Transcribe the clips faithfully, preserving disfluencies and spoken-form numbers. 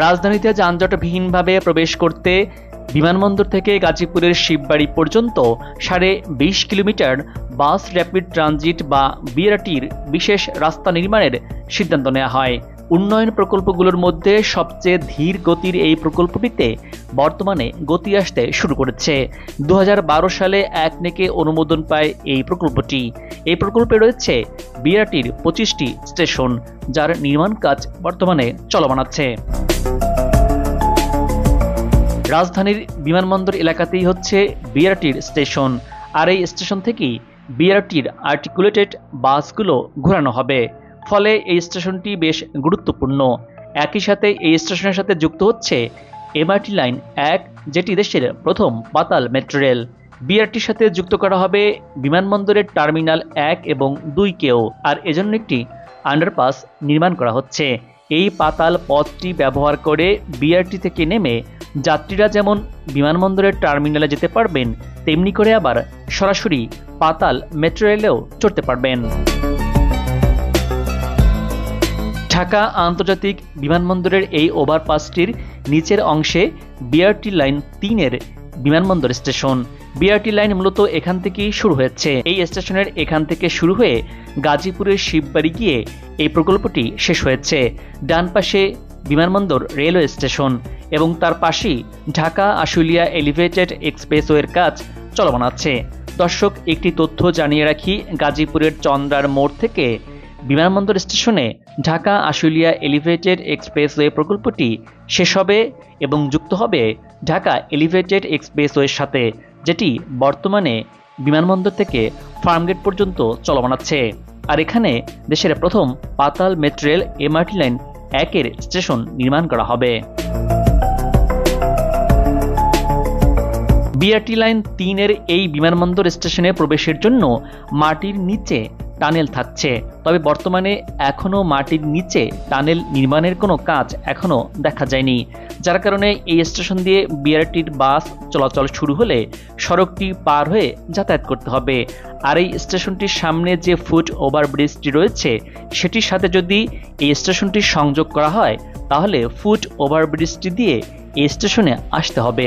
রাজধানীতে যানজটবিহীনভাবে প্রবেশ করতে বিমানবন্দর থেকে গাজীপুরের শিববাড়ি পর্যন্ত সাড়ে বিশ কিলোমিটার বাস র্যাপিড ট্রানজিট বা বিআরটির বিশেষ রাস্তা নির্মাণের সিদ্ধান্ত নেওয়া হয়। উন্নয়ন প্রকল্পগুলোর মধ্যে সবচেয়ে ধীর গতির এই প্রকল্পটিতে বর্তমানে গতি আসতে শুরু করেছে। দু হাজার বারো সালে একনেকে অনুমোদন পায় এই প্রকল্পটি। এই প্রকল্পে রয়েছে বিআরটির পঁচিশটি স্টেশন, যার নির্মাণ কাজ বর্তমানে চলমান আছে। রাজধানীর বিমানবন্দর এলাকাতেই হচ্ছে বিআরটির স্টেশন, আর এই স্টেশন থেকেই বিআরটির আর্টিকুলেটেড বাসগুলো ঘোরানো হবে। ফলে এই স্টেশনটি বেশ গুরুত্বপূর্ণ। একই সাথে এই স্টেশনের সাথে যুক্ত হচ্ছে এমআরটি লাইন এক, যেটি দেশের প্রথম পাতাল মেট্রো রেল। বিআরটির সাথে যুক্ত করা হবে বিমানবন্দরের টার্মিনাল এক এবং দুই কেও, আর এজন্য একটি আন্ডারপাস নির্মাণ করা হচ্ছে। এই পাতাল পথটি ব্যবহার করে বিআরটি থেকে নেমে যাত্রীরা যেমন বিমানবন্দরের টার্মিনালে যেতে পারবেন, তেমনি করে আবার সরাসরি পাতাল মেট্রো রেলেও চড়তে পারবেন। ঢাকা আন্তর্জাতিক বিমানবন্দরের এই ওভারপাসটির নিচের অংশে বিআরটি লাইন তিনের বিমানবন্দর স্টেশন। বিআরটি লাইন মূলত এখান থেকেই শুরু হয়েছে। এই স্টেশনের এখান থেকে শুরু হয়ে গাজীপুরের শিববাড়ি গিয়ে এই প্রকল্পটি শেষ হয়েছে। ডান পাশে বিমানবন্দর রেলওয়ে স্টেশন এবং তার পাশেই ঢাকা আশুলিয়া এলিভেটেড এক্সপ্রেসওয়ের কাজ চলমান আছে। দর্শক, একটি তথ্য জানিয়ে রাখি, গাজীপুরের চন্দ্রার মোড় থেকে বিমানবন্দর স্টেশনে ঢাকা আশুলিয়া এলিভেটেড এক্সপ্রেসওয়ে প্রকল্পটি শেষ হবে এবং যুক্ত হবে ঢাকা এলিভেটেড এক্সপ্রেসওয়ের সাথে, যেটি বর্তমানে বিমানবন্দর থেকে ফার্মগেট পর্যন্ত চলমান আছে। আর এখানে দেশের প্রথম পাতাল মেট্রো রেল এমআরটি লাইন একের স্টেশন নির্মাণ করা হবে। বিআরটি লাইন তিনের এই বিমানবন্দর স্টেশনে প্রবেশের জন্য মাটির নিচে টানেল থাকছে, তবে বর্তমানে এখনও মাটির নিচে টানেল নির্মাণের কোনো কাজ এখনও দেখা যায়নি, যার কারণে এই স্টেশন দিয়ে বিআরটির বাস চলাচল শুরু হলে সড়কটি পার হয়ে যাতায়াত করতে হবে। আর এই স্টেশনটির সামনে যে ফুট ওভারব্রিজটি রয়েছে, সেটির সাথে যদি এই স্টেশনটি সংযোগ করা হয়, তাহলে ফুট ওভারব্রিজটি দিয়ে এই স্টেশনে আসতে হবে।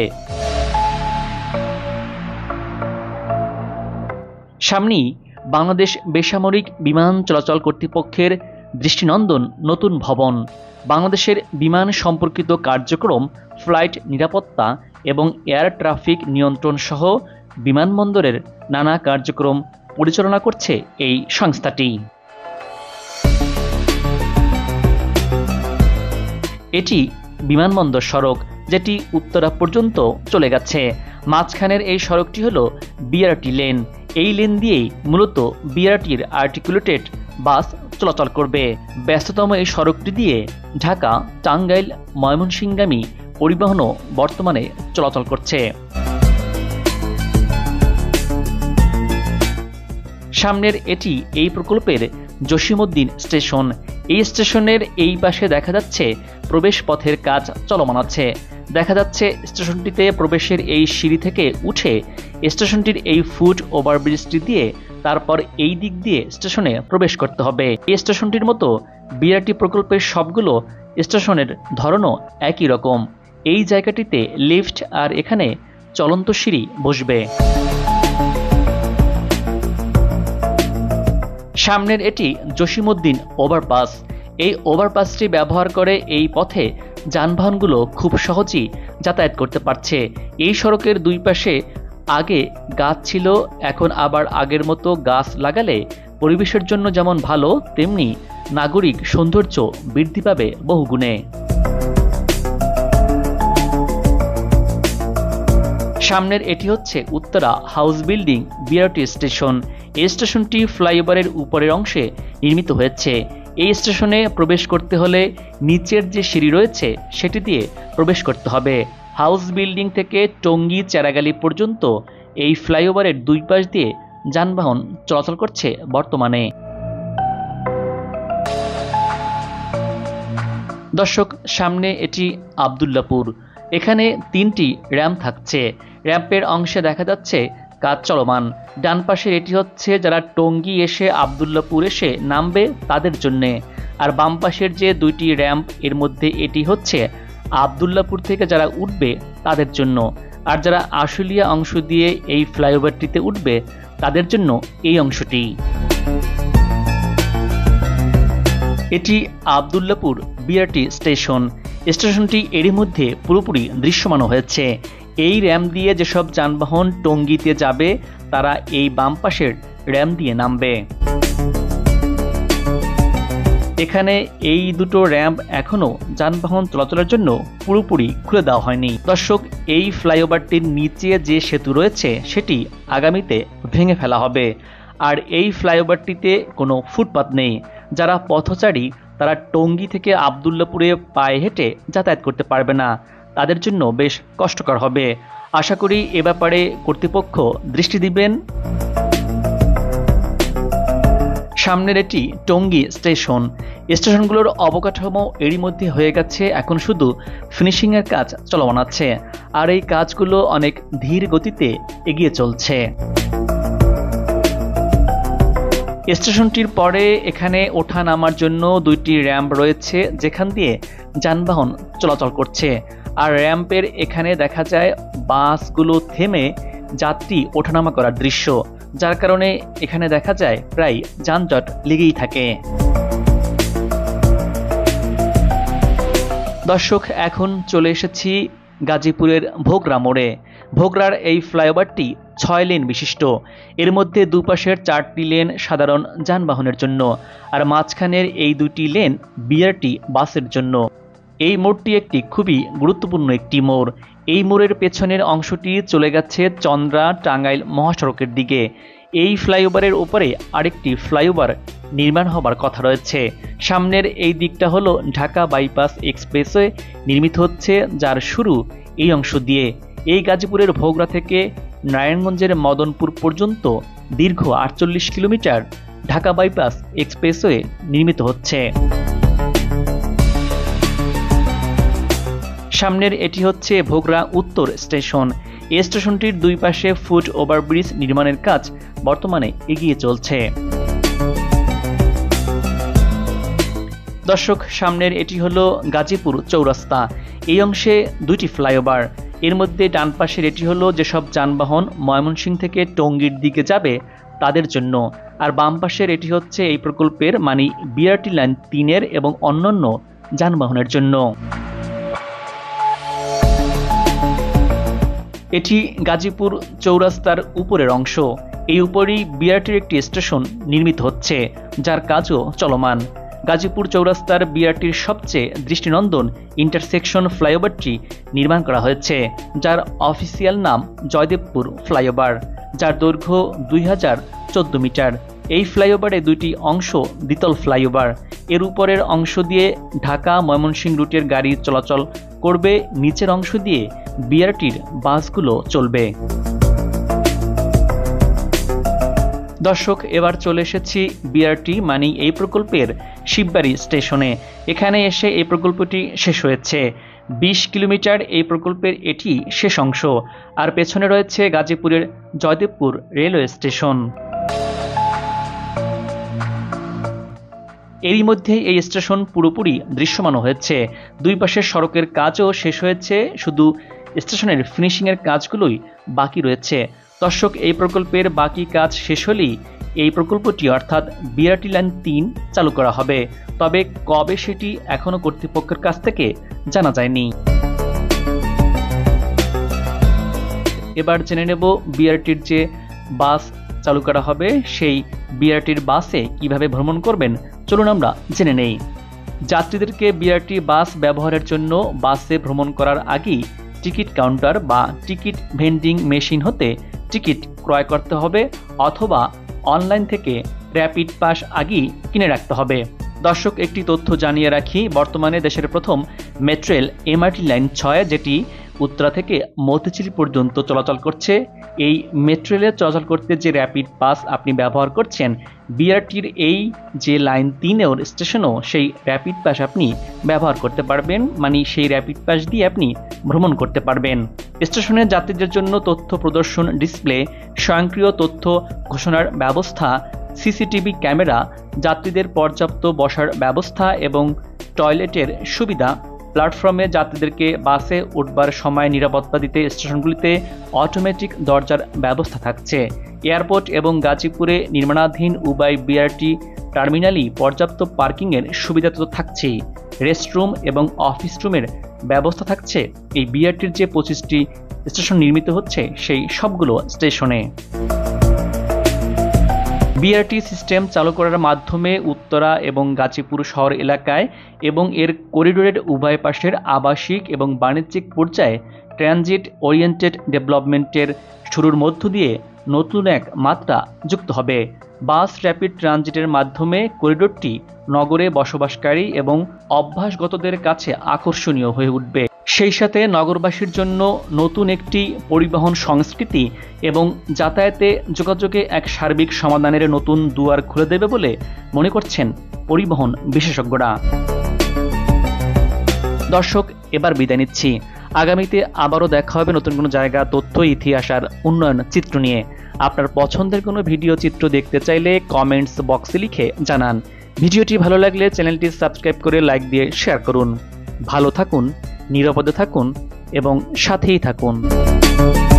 সামনেই বাংলাদেশ বেসামরিক বিমান চলাচল কর্তৃপক্ষের দৃষ্টিনন্দন নতুন ভবন। বাংলাদেশের বিমান সম্পর্কিত কার্যক্রম, ফ্লাইট নিরাপত্তা এবং এয়ার ট্রাফিক নিয়ন্ত্রণ সহ বিমানবন্দরের নানা কার্যক্রম পরিচালনা করছে এই সংস্থাটি। এটি বিমানবন্দর সড়ক, যেটি উত্তরা পর্যন্ত চলে গেছে। মাঝখানের এই সড়কটি হল বিআরটি লেন। এই লেন দিয়েই মূলত বিআরটির আর্টিকুলেটেড বাস চলাচল করবে। ব্যস্ততম এই সড়কটি দিয়ে ঢাকা, টাঙ্গাইল, ময়মনসিংহগামী পরিবহনও বর্তমানে চলাচল করছে। সামনের এটি এই প্রকল্পের জসিমউদ্দিন স্টেশন। এই স্টেশনের এই পাশে দেখা যাচ্ছে প্রবেশ পথের কাজ চলমান আছে। দেখা যাচ্ছে স্টেশনটিতে প্রবেশের এই সিঁড়ি থেকে উঠে স্টেশনটির এই ফুট ওভারব্রিজটি দিয়ে তারপর এই দিক দিয়ে স্টেশনে প্রবেশ করতে হবে। এই স্টেশনটির মতো বিআরটি প্রকল্পের সবগুলো স্টেশনের ধরনও একই রকম। এই জায়গাটিতে লিফট আর এখানে চলন্ত সিঁড়ি বসবে। সামনের এটি জসিমউদ্দিন ওভারপাস। এই ওভারপাসটি ব্যবহার করে এই পথে যানবাহনগুলো খুব সহজেই যাতায়াত করতে পারছে। এই সড়কের দুই পাশে আগে গাছ ছিল, এখন আবার আগের মতো গাছ লাগালে পরিবেশের জন্য যেমন ভালো, তেমনি নাগরিক সৌন্দর্য বৃদ্ধি পাবে বহুগুণে। সামনের এটি হচ্ছে Uttara house building BRT station. এই স্টেশনটি ফ্লাইওভারের উপরের অংশে নির্মিত হয়েছে। এই স্টেশনে প্রবেশ করতে হলে নিচের যে সিঁড়ি রয়েছে সেটি দিয়ে প্রবেশ করতে হবে। হাউস বিল্ডিং থেকে টঙ্গী চেরাগালি পর্যন্ত এই ফ্লাইওভারের দুই পাশ দিয়ে যানবাহন চলাচল করছে বর্তমানে। দর্শক, সামনে এটি আব্দুল্লাপুর। এখানে তিনটি র্যাম্প থাকছে। র্যাম্পের অংশে দেখা যাচ্ছে কাজ চলমান। ডান পাশের এটি হচ্ছে যারা টঙ্গী এসে আব্দুল্লাপুর এসে নামবে তাদের জন্যে, আর বাম পাশের যে দুইটি র্যাম্প এর মধ্যে এটি হচ্ছে আবদুল্লাপুর থেকে যারা উঠবে তাদের জন্য, আর যারা আশুলিয়া অংশ দিয়ে এই ফ্লাইওভারটিতে উঠবে তাদের জন্য এই অংশটি। এটি আবদুল্লাপুর বিআরটি স্টেশন। স্টেশনটি এরই মধ্যে পুরোপুরি দৃশ্যমান হয়েছে। এই র্যাম্প দিয়ে যেসব যানবাহন টঙ্গীতে যাবে তারা এই বাম পাশের র্যাম্প দিয়ে নামবে। এখানে এই দুটো র্যাম্প এখনো যানবাহন চলাচলের জন্য পুরোপুরি খুলে দেওয়া হয়নি। দর্শক, এই ফ্লাইওভারটির নিচে যে সেতু রয়েছে সেটি আগামীতে ভেঙে ফেলা হবে। আর এই ফ্লাইওভারটিতে কোনো ফুটপাত নেই। যারা পথচারী তারা টঙ্গী থেকে আবদুল্লাপুরে পায়ে হেঁটে যাতায়াত করতে পারবে না, তাদের জন্য বেশ কষ্টকর হবে। আশা করি এ ব্যাপারে কর্তৃপক্ষ দৃষ্টি দিবেন। সামনের এটি টঙ্গী স্টেশন। স্টেশনগুলোর অবকাঠামো এরই মধ্যে হয়ে গেছে, এখন শুধু ফিনিশিংয়ের কাজ চলমান আছে, আর এই কাজগুলো অনেক ধীর গতিতে এগিয়ে চলছে। স্টেশনটির পরে এখানে ওঠা নামার জন্য দুইটি র্যাম্প রয়েছে, যেখান দিয়ে যানবাহন চলাচল করছে। আর র্যাম্পের এখানে দেখা যায় বাসগুলো থেমে যাত্রী ওঠানামা করার দৃশ্য, যার কারণে এখানে দেখা যায় প্রায় যানজট লেগেই থাকে। দর্শক, এখন চলে এসেছি গাজীপুরের ভোগড়া মোড়ে। ভোগড়ার এই ফ্লাইওভারটি ছয় লেন বিশিষ্ট। এর মধ্যে দুপাশের চারটি লেন সাধারণ যানবাহনের জন্য, আর মাঝখানের এই দুটি লেন বিআরটি বাসের জন্য। এই মোড়টি একটি খুবই গুরুত্বপূর্ণ একটি মোড়। এই মোড়ের পেছনের অংশটি চলে গেছে চন্দ্রা টাঙ্গাইল মহাসড়কের দিকে। এই ফ্লাইওভারের উপরে আরেকটি ফ্লাইওভার নির্মাণ হবার কথা রয়েছে। সামনের এই দিকটা হলো ঢাকা বাইপাস এক্সপ্রেসওয়ে নির্মিত হচ্ছে, যার শুরু এই অংশ দিয়ে। এই গাজীপুরের ভোগড়া থেকে নারায়ণগঞ্জের মদনপুর পর্যন্ত দীর্ঘ আটচল্লিশ কিলোমিটার ঢাকা বাইপাস এক্সপ্রেসওয়ে নির্মিত হচ্ছে। সামনের এটি হচ্ছে ভোগড়া উত্তর স্টেশন। এই স্টেশনটির দুই পাশে ফুট ওভারব্রিজ নির্মাণের কাজ বর্তমানে এগিয়ে চলছে। দর্শক, সামনের এটি হলো গাজীপুর চৌরাস্তা। এই অংশে দুইটি ফ্লাইওভার। এর মধ্যে ডান পাশের এটি হলো যেসব যানবাহন ময়মনসিংহ থেকে টঙ্গীর দিকে যাবে তাদের জন্য, আর বাম পাশের এটি হচ্ছে এই প্রকল্পের মানে বিআরটি লাইন তিনের এবং অন্যান্য যানবাহনের জন্য। এটি গাজীপুর চৌরাস্তার উপরের অংশ। এই উপরেই বিআরটির একটি স্টেশন নির্মিত হচ্ছে, যার কাজও চলমান। গাজীপুর চৌরাস্তার বিআরটির সবচেয়ে দৃষ্টিনন্দন ইন্টারসেকশন ফ্লাইওভারটি নির্মাণ করা হয়েছে, যার অফিসিয়াল নাম জয়দেবপুর ফ্লাইওভার, যার দৈর্ঘ্য দুই হাজার চোদ্দ মিটার। এই ফ্লাইওভারে দুইটি অংশ দ্বিতল ফ্লাইওভার। এর উপরের অংশ দিয়ে ঢাকা ময়মনসিংহ রুটের গাড়ি চলাচল করবে, নিচের অংশ দিয়ে বিআরটির বাসগুলো চলবে। দর্শক, এবার চলে এসেছি বিআরটি মানে এই প্রকল্পের শিববাড়ি স্টেশনে। এখানে এসে এই প্রকল্পটি শেষ হয়েছে। বিশ কিলোমিটার এই প্রকল্পের এটি শেষ অংশ, আর পেছনে রয়েছে গাজীপুরের জয়দেবপুর রেলওয়ে স্টেশন। এরই মধ্যে এই স্টেশন পুরোপুরি দৃশ্যমান হয়েছে। দুই পাশের সড়কের কাজও শেষ হয়েছে, শুধু স্টেশনের ফিনিশিংয়ের কাজগুলোই বাকি রয়েছে। দর্শক, এই প্রকল্পের বাকি কাজ শেষ হলেই এই প্রকল্পটি অর্থাৎ বিআরটি লাইন তিন চালু করা হবে, তবে কবে সেটি এখনো কর্তৃপক্ষের কাছ থেকে জানা যায়নি। এবার জেনে নেব বিআরটির যে বাস চালু করা হবে সেই বিআরটির বাসে কিভাবে ভ্রমণ করবেন, চলুন আমরা জেনে নেই। যাত্রীদেরকে বিআরটি বাস ব্যবহারের জন্য বাসে ভ্রমণ করার আগেই টিকিট কাউন্টার বা টিকিট ভেন্ডিং মেশিন হতে টিকিট ক্রয় করতে হবে, অথবা অনলাইন থেকে র্যাপিড পাস আগেই কিনে রাখতে হবে। দর্শক, একটি তথ্য জানিয়ে রাখি, বর্তমানে দেশের প্রথম মেট্রেল এমআরটি লাইন ছয়, যেটি উত্তরা থেকে মতিঝিল পর্যন্ত চলাচল করছে, এই মেট্রেলে চলাচল করতে যে র্যাপিড পাস আপনি ব্যবহার করছেন, বিআরটির এই যে লাইন তিনেও স্টেশনও সেই র্যাপিড পাস আপনি ব্যবহার করতে পারবেন, মানে সেই র্যাপিড পাস দিয়ে আপনি ভ্রমণ করতে পারবেন। স্টেশনের যাত্রীদের জন্য তথ্য প্রদর্শন ডিসপ্লে, স্বয়ংক্রিয় তথ্য ঘোষণার ব্যবস্থা, সিসিটিভি ক্যামেরা, যাত্রীদের পর্যাপ্ত বসার ব্যবস্থা এবং টয়লেটের সুবিধা প্ল্যাটফর্মে যাত্রীদেরকে বাসে উঠবার সময় নিরাপত্তা দিতে স্টেশনগুলিতে অটোমেটিক দরজার ব্যবস্থা থাকছে। এয়ারপোর্ট এবং গাজীপুরে নির্মাণাধীন উভয় বিআরটি টার্মিনালই পর্যাপ্ত পার্কিংয়ের সুবিধা তো থাকছেই, রেস্টরুম এবং অফিস রুমের ব্যবস্থা থাকছে এই বিআরটির যে পঁচিশটি স্টেশন নির্মিত হচ্ছে সেই সবগুলো স্টেশনে। বিআরটি সিস্টেম চালু করার মাধ্যমে উত্তরা এবং গাজীপুর শহর এলাকায় এবং এর করিডোরের উভয় পাশের আবাসিক এবং বাণিজ্যিক পর্যায়ে ট্রানজিট ওরিয়েন্টেড ডেভেলপমেন্টের শুরুর মধ্য দিয়ে নতুন এক মাত্রা যুক্ত হবে। বাস র্যাপিড ট্রানজিটের মাধ্যমে করিডোরটি নগরে বসবাসকারী এবং অভ্যাসগতদের কাছে আকর্ষণীয় হয়ে উঠবে। সেই সাথে নগরবাসীর জন্য নতুন একটি পরিবহন সংস্কৃতি এবং যাতায়াতে যোগাযোগে এক সার্বিক সমাধানের নতুন দুয়ার খুলে দেবে বলে মনে করছেন পরিবহন বিশেষজ্ঞরা। দর্শক, এবার বিদায় নিচ্ছি। আগামীতে আবারও দেখা হবে নতুন কোনো জায়গা, তথ্য, ইতিহাস আর উন্নয়ন চিত্র নিয়ে। আপনার পছন্দের কোনো ভিডিও চিত্র দেখতে চাইলে কমেন্টস বক্সে লিখে জানান। ভিডিওটি ভালো লাগলে চ্যানেলটি সাবস্ক্রাইব করে লাইক দিয়ে শেয়ার করুন। ভালো থাকুন, নিরাপদে থাকুন এবং সাথেই থাকুন।